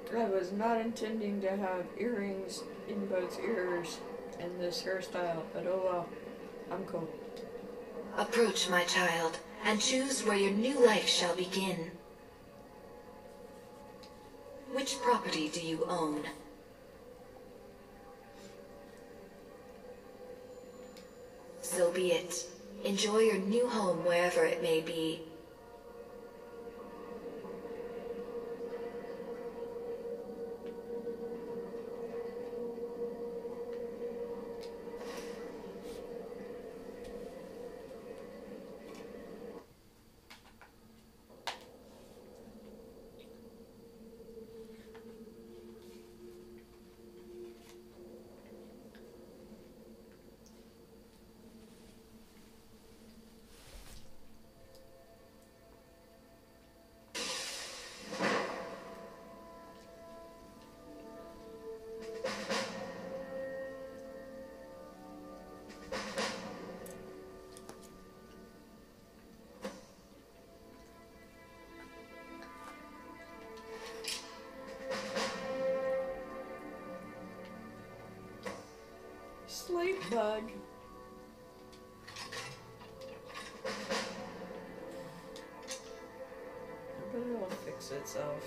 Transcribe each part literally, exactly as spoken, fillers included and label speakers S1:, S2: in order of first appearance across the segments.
S1: I was not intending to have earrings in both ears in this hairstyle, but oh well, I'm cool.
S2: Approach, my child, and choose where your new life shall begin. Which property do you own? So be it. Enjoy your new home wherever it may be.
S1: Sleep bug. I bet it'll fix itself.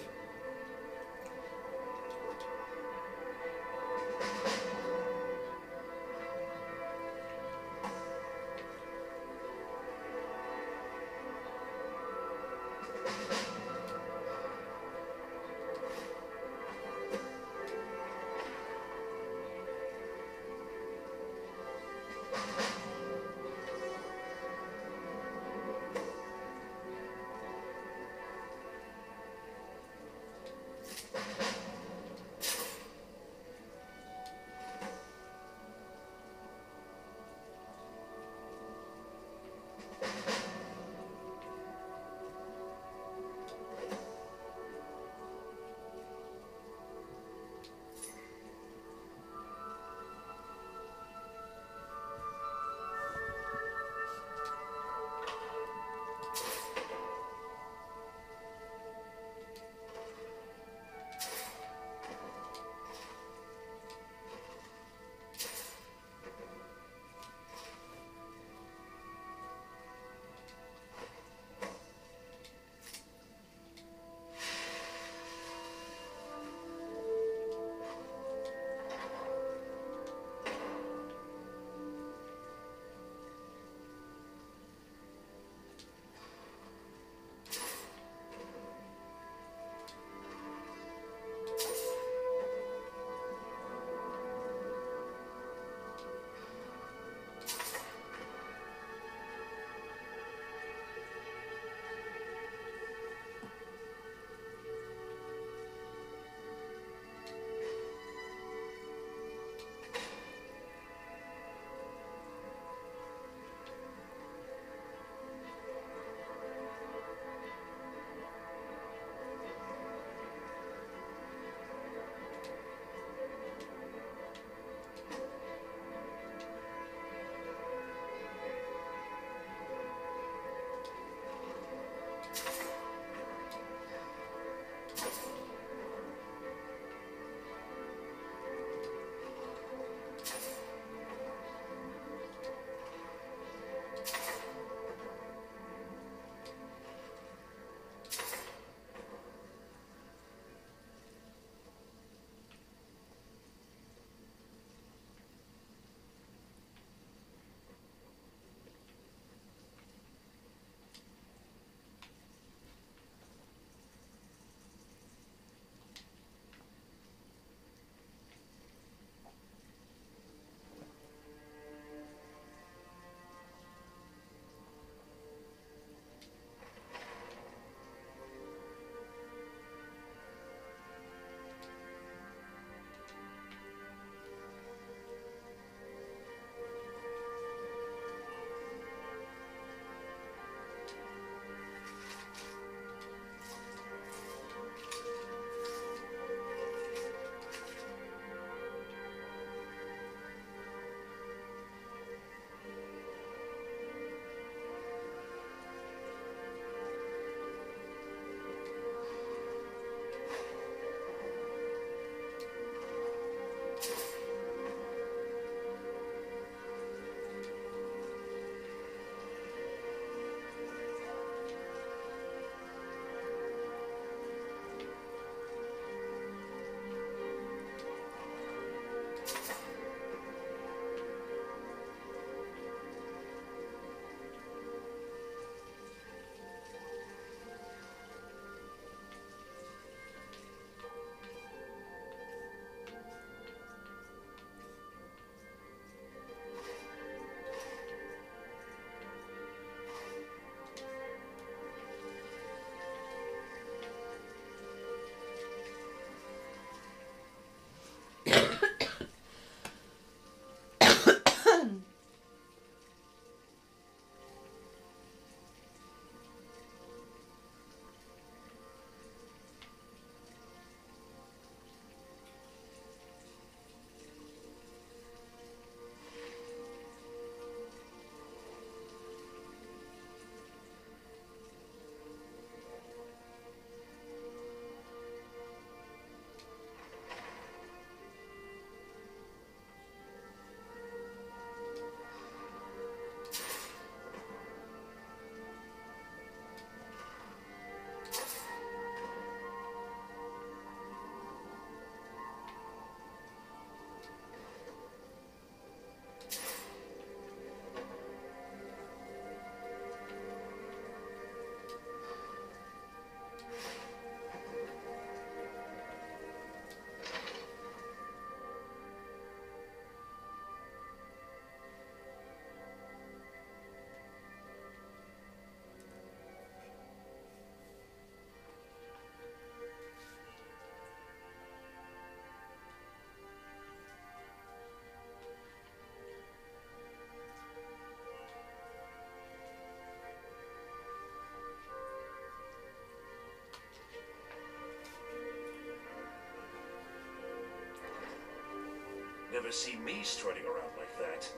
S3: never see me strutting around like that.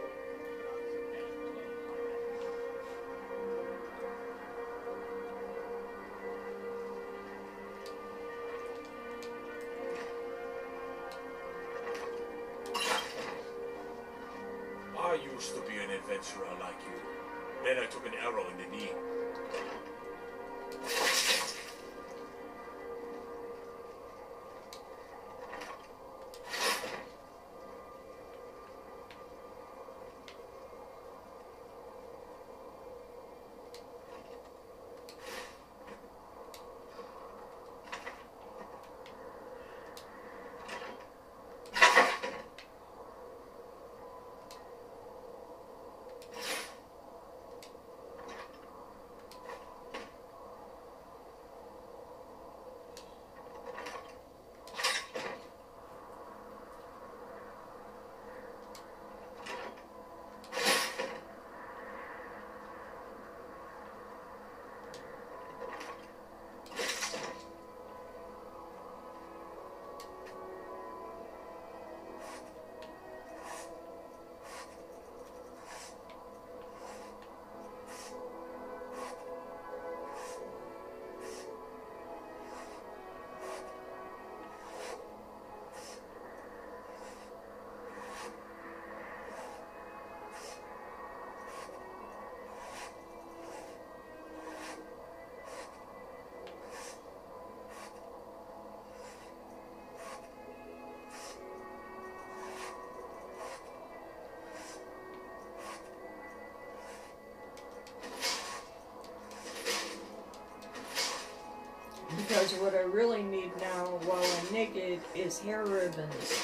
S3: I used to be an adventurer like you. Then I took an arrow in the knee.
S1: Because what I really need now while I'm naked is hair ribbons.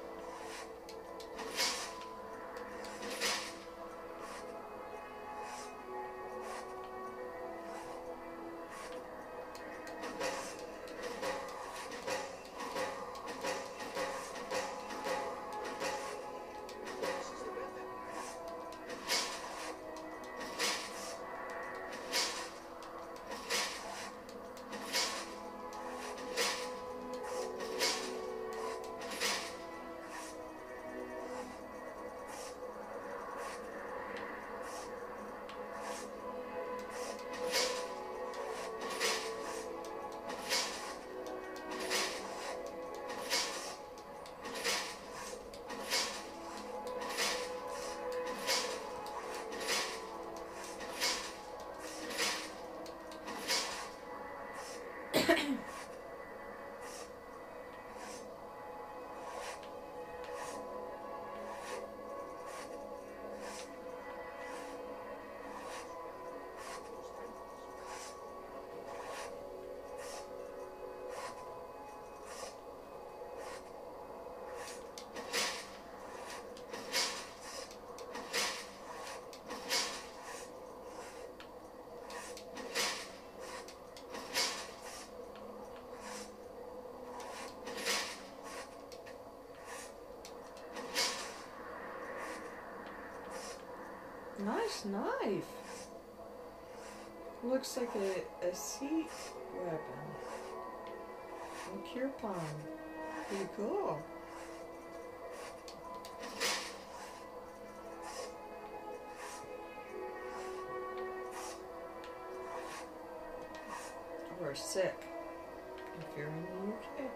S1: Nice knife. Looks like a, a seat weapon. A cure palm. Pretty cool. Or sick. If you're in the U K.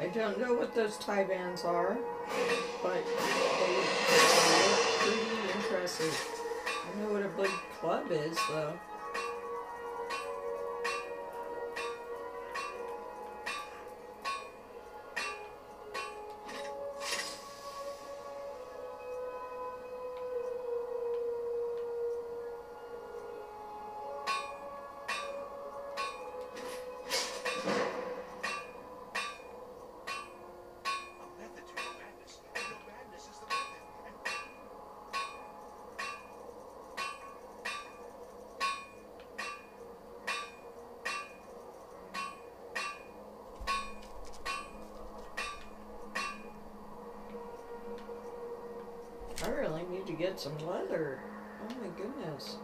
S1: I don't know what those tie bands are, but they look pretty impressive. I know what a big club is, though. I really need to get some leather. Oh my goodness.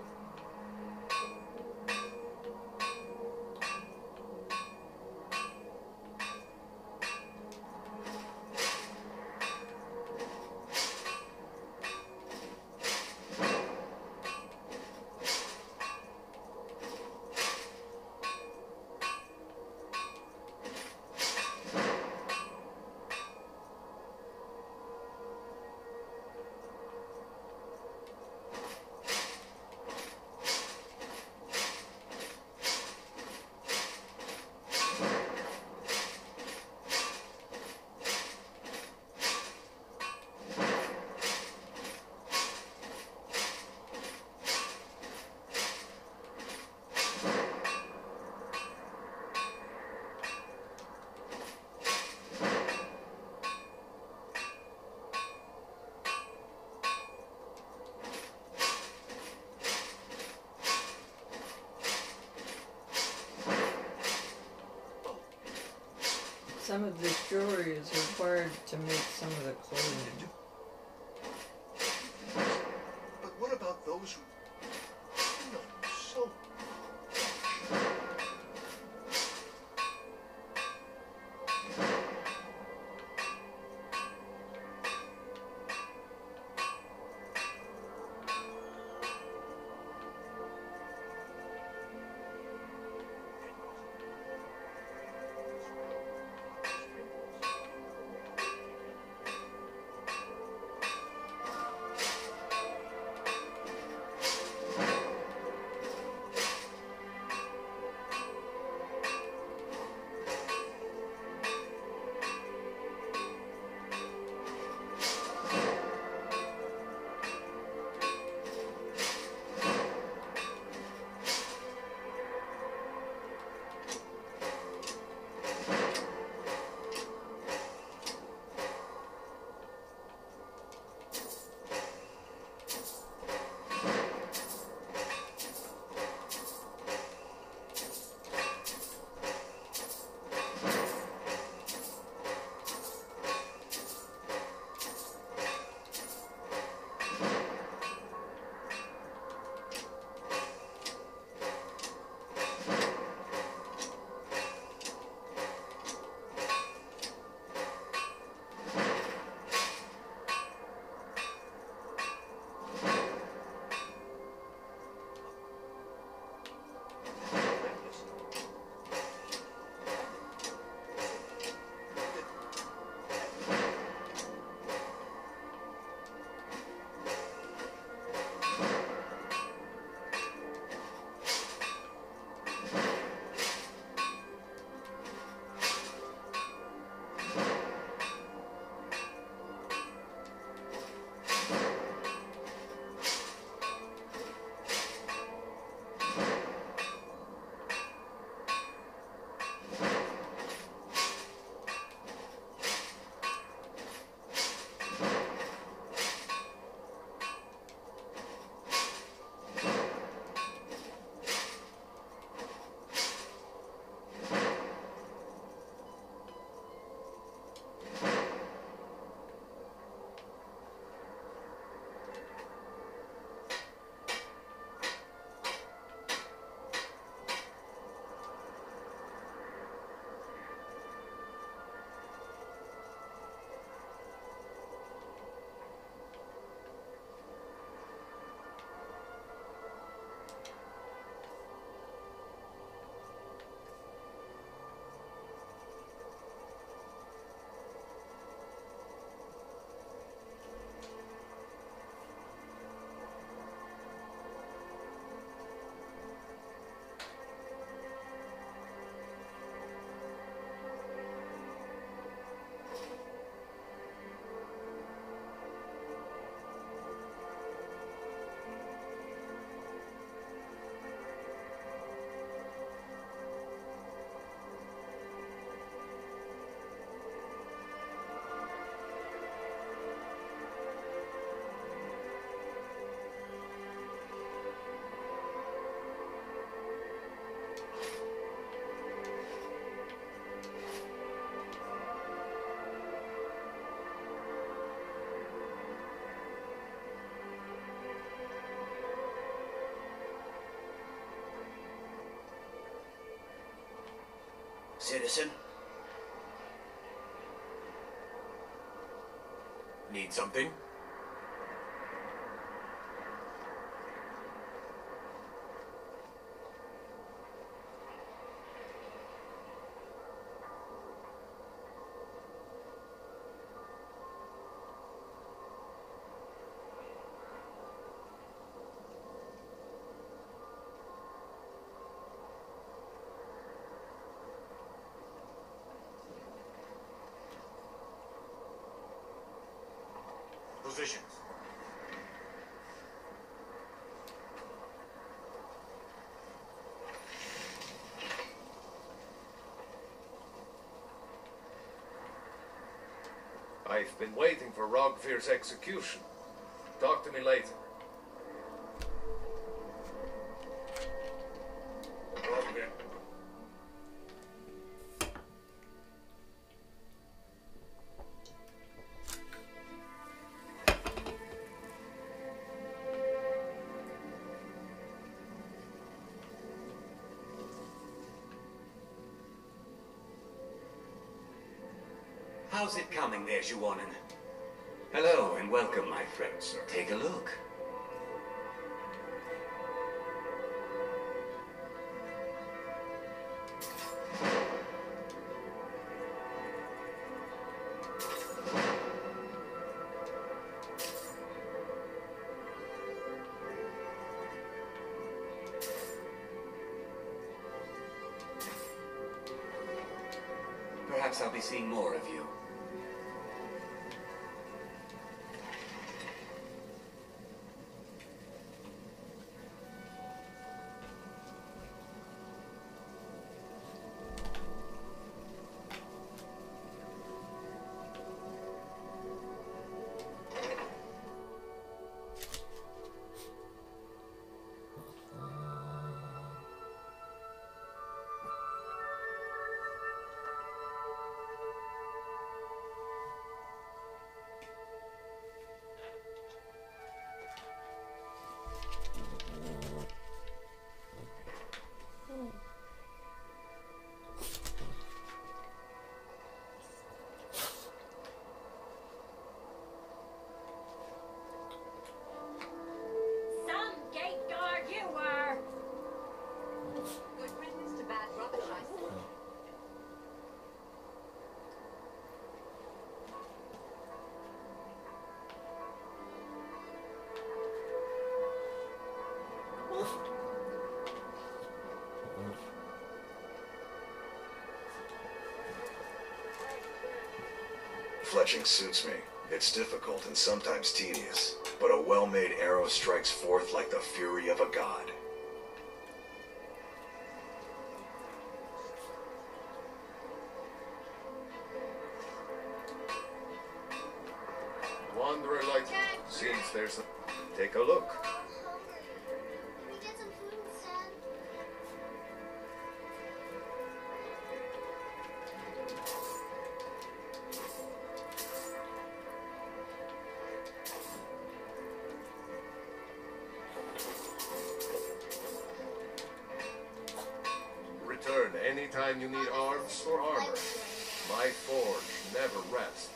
S1: Some of this jewelry is required to make some of the clothing.
S4: But what about those who, you know, so
S5: citizen.
S3: Need something? Positions.
S6: I've been waiting for Rogvir's execution. Talk to me later.
S3: Rogvir.
S5: How's it coming there, Zhuonen? Hello and welcome, my friends. Take a look. Perhaps I'll be seeing more of you.
S7: Fletching suits me. It's difficult and sometimes tedious, but a well-made arrow strikes forth like the fury of a god.
S6: Wanderer like seems there's a... Take a look. Return anytime you need arms or armor. My forge never rests.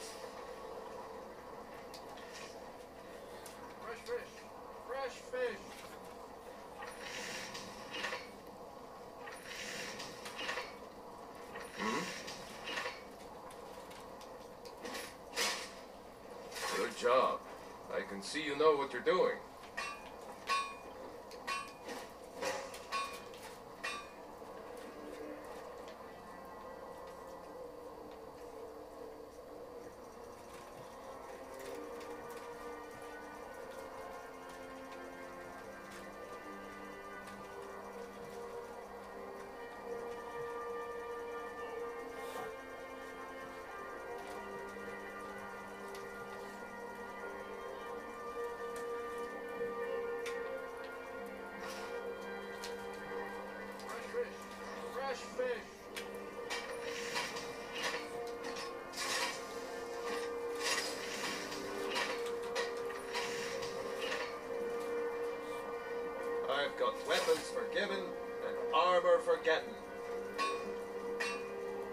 S4: Fresh fish. Fresh fish.
S6: Hmm? Good job. I can see you know what you're doing.
S4: Fresh fish.
S6: I've got weapons forgiven and armor forgotten.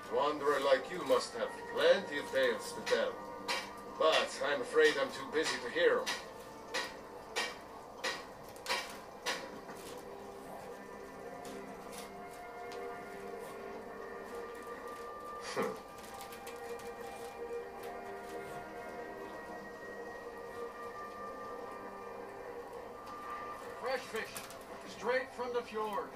S6: Wanderer like you must have plenty of tales to tell. But I'm afraid I'm too busy to hear them.
S8: Fresh fish, straight from the fjords.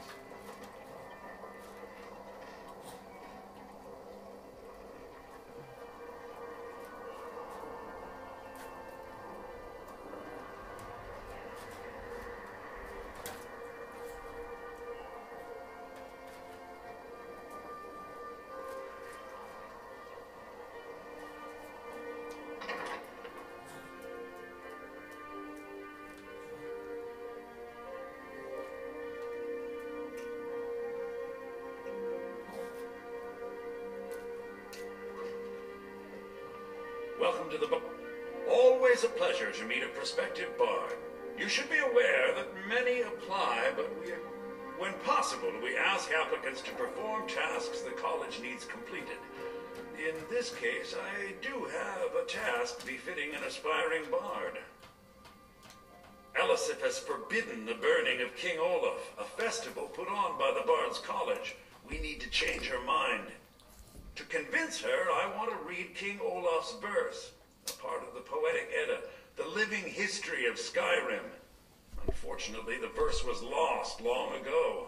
S9: Welcome to the bar. Always a pleasure to meet a prospective bard. You should be aware that many apply, but we, when possible, we ask applicants to perform tasks the college needs completed. In this case, I do have a task befitting an aspiring bard. Elisif has forbidden the burning of King Olaf, a festival put on by the Bard's College. We need to change her mind. To convince her, I want to read King Olaf's verse, a part of the Poetic Edda, the living history of Skyrim. Unfortunately, the verse was lost long ago.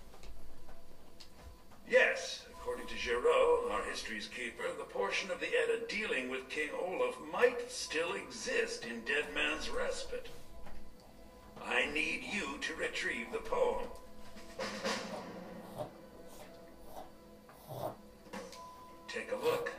S9: Yes, according to Giraud, our history's keeper, the portion of the Edda dealing with King Olaf might still exist in Dead Man's Respite. I need you to retrieve the poem. Take a look.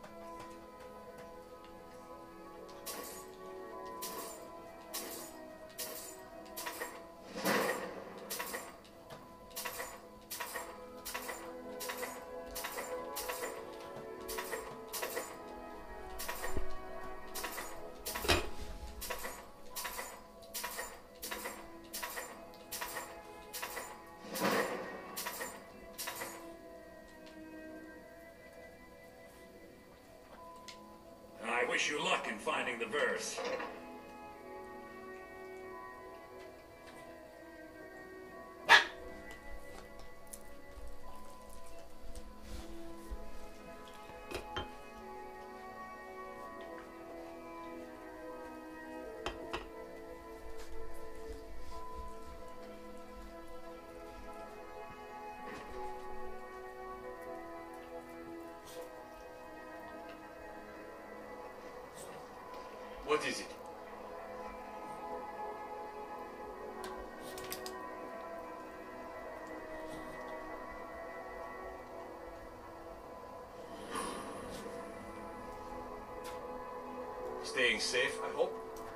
S9: I wish you luck in finding the verse.
S3: What is it? Staying safe, I hope.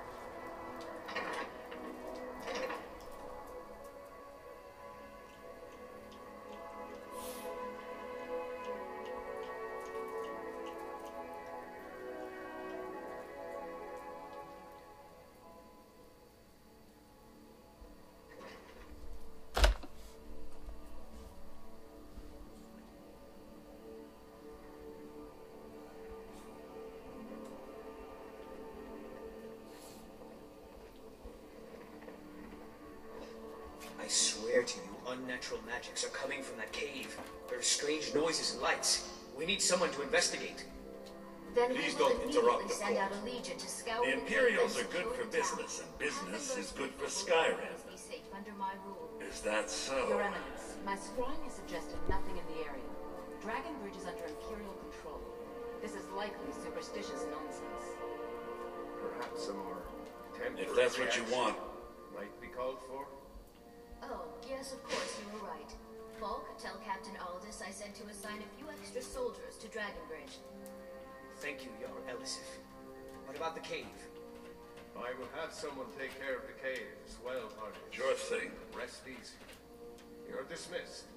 S10: I swear to you, unnatural magics are coming from that cave. There are strange noises and lights. We need someone to investigate.
S2: Then
S3: Please
S2: we will
S3: don't interrupt
S2: immediately
S3: the
S2: send out
S3: court.
S2: a legion to scour
S9: The
S2: the
S9: Imperials
S2: cave
S9: are good
S2: and
S9: for
S2: secure the town.
S9: business, and business
S2: Have
S9: is
S2: the
S9: good for
S2: first
S9: Skyrim.
S2: people be safe under my rule.
S9: Is that so?
S11: Your Eminence, my scrying has suggested nothing in the area. Dragon Bridge is under Imperial control. This is likely superstitious nonsense.
S6: Perhaps some more temporary
S9: If that's what you
S6: reaction
S9: want.
S6: might be called for.
S2: Oh, yes, of course, you were right. Falk, tell Captain Aldous I said to assign a few extra soldiers to Dragon Bridge.
S10: Thank you, Your Elisif. What about the cave?
S6: I will have someone take care of the cave as well, Party.
S9: Sure thing.
S6: Rest easy. You're dismissed.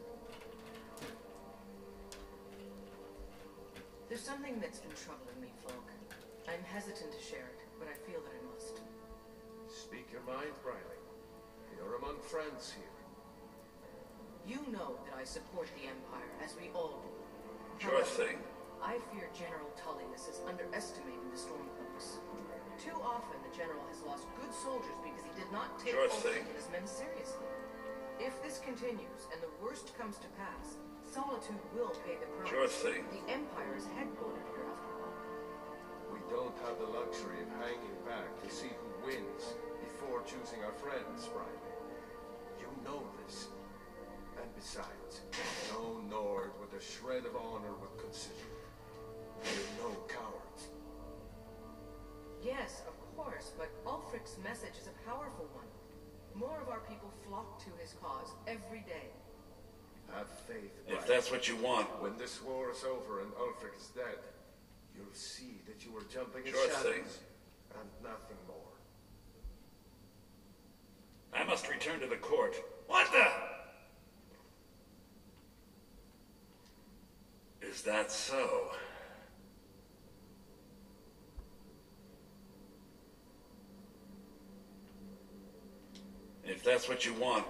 S11: There's something that's been troubling me, Falk. I'm hesitant to share it, but I feel that I must.
S6: Speak your mind, Riley. You're among friends here.
S11: You know that I support the Empire, as we all do.
S9: Sure
S11: However,
S9: thing.
S11: I fear General Tullius is underestimating the Stormcloaks. Too often, the General has lost good soldiers because he did not take
S9: Sure
S11: Ulfric
S9: thing.
S11: and his men seriously. If this continues, and the worst comes to pass, Solitude will pay the price.
S9: Sure thing.
S11: The Empire is headquartered here, after all.
S6: We don't have the luxury of hanging back to see who wins before choosing our friends, Briley. You know this. And besides, no Nord with a shred of honor would consider you. You're no cowards.
S11: Yes, of course, but Ulfric's message is a powerful one. More of our people flock to his cause every day.
S6: Have faith,
S9: If
S6: Briley.
S9: that's what you want.
S6: When this war is over and Ulfric is dead, you'll see that you were jumping in
S9: Sure
S6: shadows
S9: thing.
S6: and nothing more.
S9: I must return to the court. What the? Is that so? If that's what you want.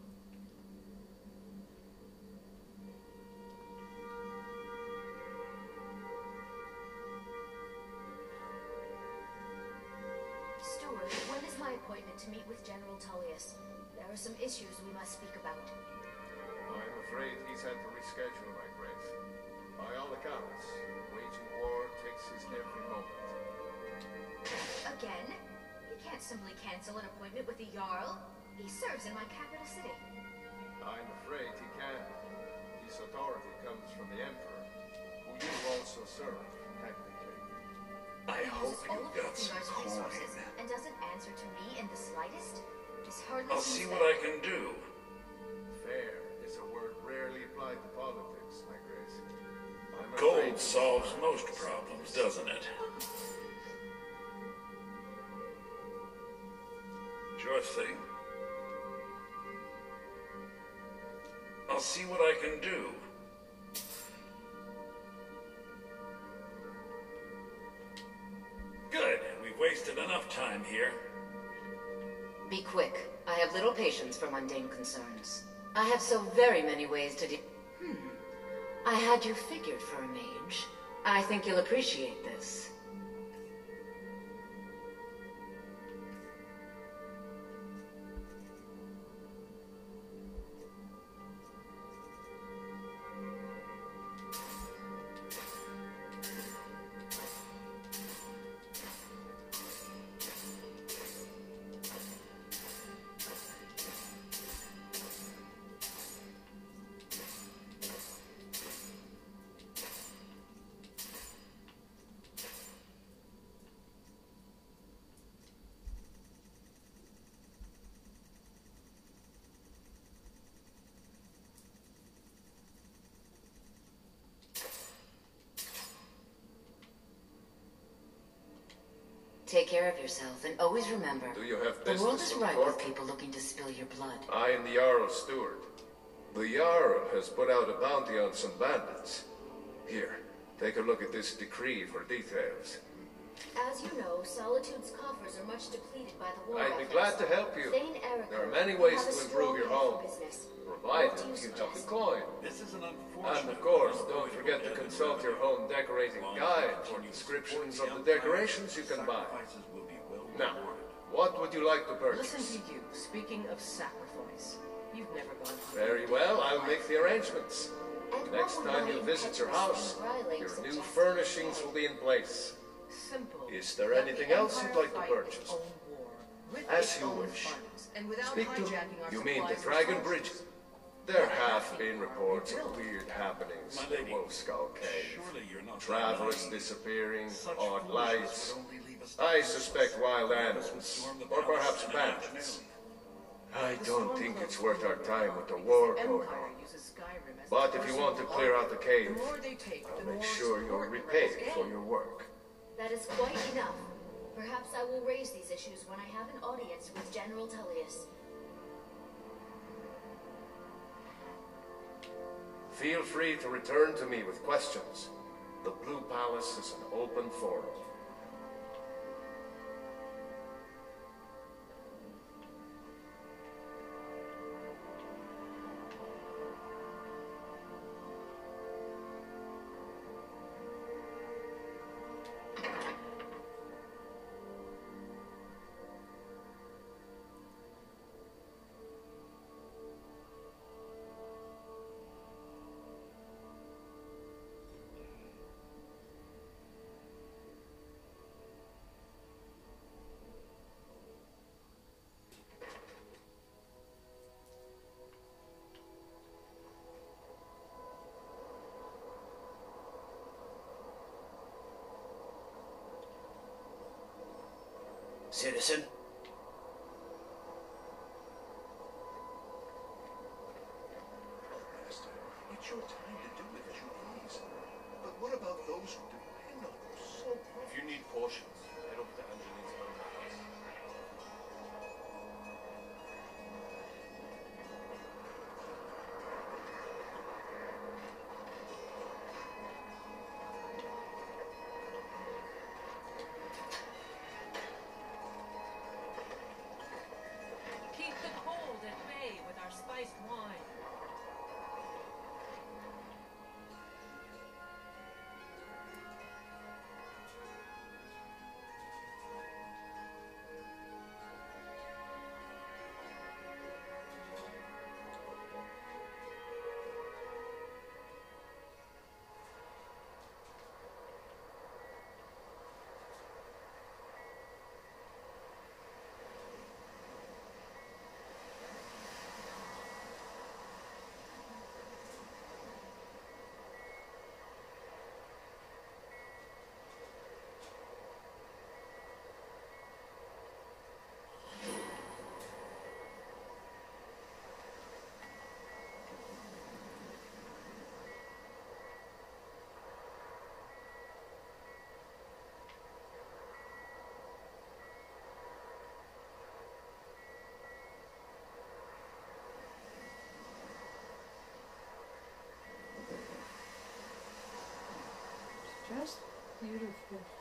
S2: Steward, when is my appointment to meet with General Tullius? There are some issues we must speak about.
S6: I'm afraid he's had to reschedule, my grace. By all accounts, waging war takes his every moment.
S2: Again? You can't simply cancel an appointment with the Jarl. He serves in my capital city.
S6: I'm afraid he can. His authority comes from the Emperor, who you also serve, technically.
S9: I
S2: He
S9: hope
S2: uses all
S9: you
S2: of
S9: got
S2: His
S9: some
S2: resources
S9: coin.
S2: and doesn't answer to me in the slightest. It's hardly
S9: I'll
S2: seems
S9: see
S2: fair.
S9: what I can do.
S6: Fair is a word rarely applied to politics, my grace. I'm
S9: Gold
S6: afraid-
S9: solves most problems, doesn't it? Sure thing. I'll see what I can do. Good. We've wasted enough time here.
S12: Be quick. I have little patience for mundane concerns. I have so very many ways to de- Hmm. I had you figured for a mage. I think you'll appreciate this. Take care of yourself, and always remember,
S6: Do you have
S12: the world
S6: business
S12: is
S6: with the
S12: ripe
S6: court?
S12: with people looking to spill your blood.
S6: I am the Jarl's steward. The Jarl has put out a bounty on some bandits. Here, take a look at this decree for details.
S2: As you know, Solitude's coffers are much depleted by the war
S6: I'd be
S2: efforts.
S6: glad to help you.
S2: Thane Erica
S6: There are many
S2: will
S6: ways
S2: have a
S6: to improve
S2: strong
S6: your
S2: hand for
S6: home,
S2: business.
S6: provided
S2: What do you
S6: you have the
S2: suggest?
S6: coin.
S9: This is an unfortunate...
S6: And of course, don't forget to consult your home decorating guide for descriptions of the decorations you can buy. Now, what would you like to purchase?
S11: Listen to you, speaking of sacrifice. You've never gone hungry.
S6: Very well, I'll make the arrangements.
S2: And
S6: Next
S2: what will
S6: time
S2: my
S6: you visit your
S2: impetuous
S6: house,
S2: Thane Briley
S6: your new
S2: suggest
S6: furnishings will be in place.
S11: Simple.
S6: Is there
S11: Let
S6: anything
S11: the
S6: else you'd
S11: Empire
S6: like to
S11: fight its
S6: purchase?
S11: own war, with
S6: As
S11: its
S6: you
S11: own
S6: wish.
S11: funds, and without
S6: Speak to...
S11: hijacking our
S6: You mean the
S11: supplies
S6: Dragon
S11: and
S6: Bridge?
S11: resources.
S6: There have been reports of weird happenings
S9: My
S6: in the
S9: lady,
S6: Wolf Skull Cave.
S9: surely you're not
S6: Travelers
S9: naive.
S6: disappearing,
S9: Such
S6: odd
S9: foolishness
S6: lights.
S9: would only leave us
S6: I
S9: defenseless.
S6: suspect wild
S9: Others would
S6: animals,
S9: storm the
S6: or
S9: palace
S6: perhaps
S9: in an
S6: bandits.
S9: afternoon.
S6: I
S11: The
S6: don't think
S11: Stormcloaks
S6: it's worth our
S11: will
S6: time with the
S11: because
S6: war
S11: the
S6: going
S11: Empire
S6: on.
S11: uses Skyrim as
S6: But
S11: the
S6: if you
S11: personal
S6: want to clear out the
S11: log.
S6: cave,
S11: The more they take,
S6: I'll
S11: the
S6: make
S11: more
S6: sure you're
S11: support the
S6: repaid
S11: rebels
S6: for
S11: gain.
S6: your work.
S2: That is quite enough. Perhaps I will raise these issues when I have an audience with General Tullius.
S6: Feel free to return to me with questions. The Blue Palace is an open forum.
S10: Citizen?
S4: Oh, Master, it's your time to do it as you please. But what about those who depend on you so much?
S6: If you need potions, head over to Angeline's own house.
S11: Keep the cold at bay with our spiced wine.
S1: Just beautiful.